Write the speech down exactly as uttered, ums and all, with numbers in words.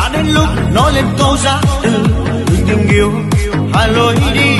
đã đến lúc nói lên câu giá từ từ tình yêu hai lối đi.